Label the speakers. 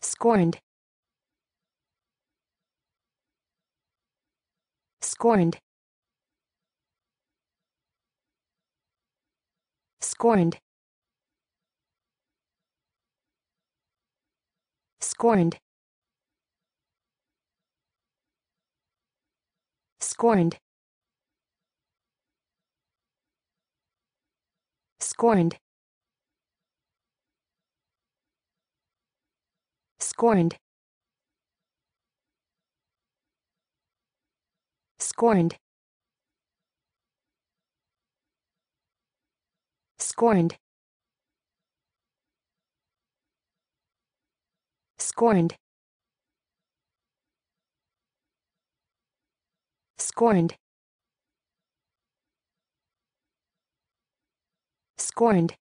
Speaker 1: Scorned. Scorned. Scorned. Scorned. Scorned. Scorned. Scorned. Scorned. Scorned. Scorned. Scorned. Scorned.